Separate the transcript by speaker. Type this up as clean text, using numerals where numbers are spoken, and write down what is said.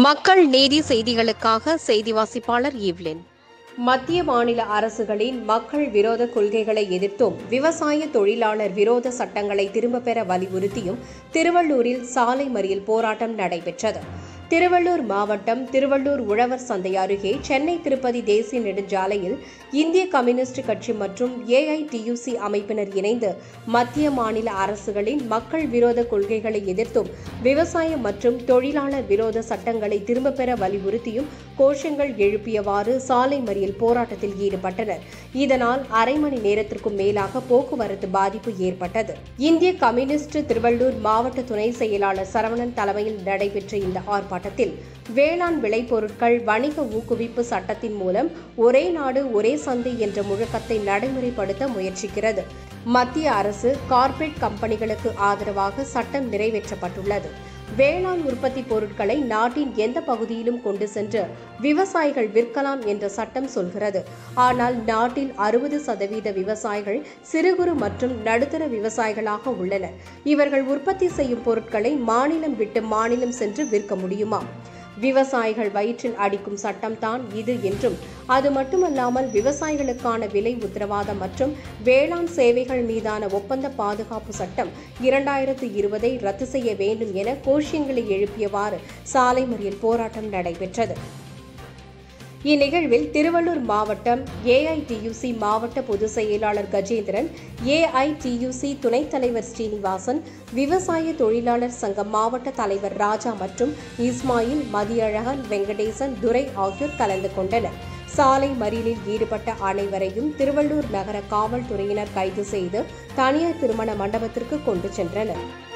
Speaker 1: மக்கள் நீதி செய்திகளுக்காக செய்தி வாசிப்பாளர் ஈவ்லின். மத்திய மாநில அரசுகளின் மக்கள் விரோத கொள்கைகளை எதிர்த்தும் விவசாய தொழிலாளர் விரோத சட்டங்களை திரும்பப் பெற வலியுறுத்தியும் திருவள்ளூரில் சாலை மறியல் போராட்டம் நடைபெற்றது. திருவள்ளூர் மாவட்டம் திருவள்ளூர் உழவர் சந்தை அருகே சென்னை திருப்பதி தேசிய நெடுஞ்சாலையில் இந்திய கம்யூனிஸ்ட் கட்சி மற்றும் ஏஐடியூசி அமைப்பினர் இணைந்து மத்திய மாநில அரசுகளின் மக்கள் விரோத கொள்கைகளை எதிர்த்தும் விவசாய மற்றும் தொழிலாளர் விரோத சட்டங்களை திரும்பப் பெற வலியுறுத்தியும் கோஷங்கள் எழுப்பியவாறு சாலை மறியல் போராட்டத்தில் ஈடுபட்டனர். இதனால் அரை மணி நேரத்திற்கும் மேலாக போக்குவரத்து பாதிப்பு ஏற்பட்டது. இந்திய கம்யூனிஸ்ட் திருவள்ளூர் மாவட்ட துணை செயலாளர் சரவணன் தலைமையில் நடைபெற்ற இந்த ஆர்ப்பாட்டத்தில் வேளாண் விளைபொருட்கள் வணிக ஊக்குவிப்பு சட்டத்தின் மூலம் ஒரே நாடு ஒரே சந்தை என்ற முழக்கத்தை நடைமுறைப்படுத்த முயற்சிக்கிறது. மத்திய அரசு கார்ப்பரேட் கம்பெனிகளுக்கு ஆதரவாக சட்டம் நிறைவேற்றப்பட்டுள்ளது. வேளாண் உற்பத்தி பொருட்களை நாட்டின் எந்த பகுதியிலும் கொண்டு சென்று விவசாயிகள் விற்கலாம் என்ற சட்டம் சொல்கிறது. ஆனால் நாட்டில் 60% விவசாயிகள் சிறு குறு மற்றும் நடுத்தர விவசாயிகளாக உள்ளனர். இவர்கள் உற்பத்தி செய்யும் பொருட்களை மாநிலம் விட்டு மாநிலம் சென்று விற்க முடியுமா? விவசாயிகள் வயிற்றில் அடிக்கும் சட்டம்தான் இது என்றும், அது மட்டுமல்லாமல் விவசாயிகளுக்கான விலை உத்தரவாதம் மற்றும் வேளாண் சேவைகள் மீதான ஒப்பந்த பாதுகாப்பு சட்டம் 2020 ரத்து செய்ய வேண்டும் என கோஷங்களை எழுப்பியவாறு சாலை மறியல் போராட்டம் நடைபெற்றது. இந்நிகழ்வில் திருவள்ளூர் மாவட்டம் ஏஐடியூசி மாவட்ட பொதுச் செயலாளர் கஜேந்திரன், ஏஐடியூசி துணைத் தலைவர் ஸ்ரீனிவாசன், விவசாய தொழிலாளர் சங்க மாவட்ட தலைவர் ராஜா மற்றும் இஸ்மாயில், மதியழகன், வெங்கடேசன், துரை ஆகியோர் கலந்து கொண்டனர். சாலை மறியலில் ஈடுபட்ட அனைவரையும் திருவள்ளூர் நகர காவல்துறையினர் கைது செய்து தனியார் திருமண மண்டபத்திற்கு கொண்டு சென்றனர்.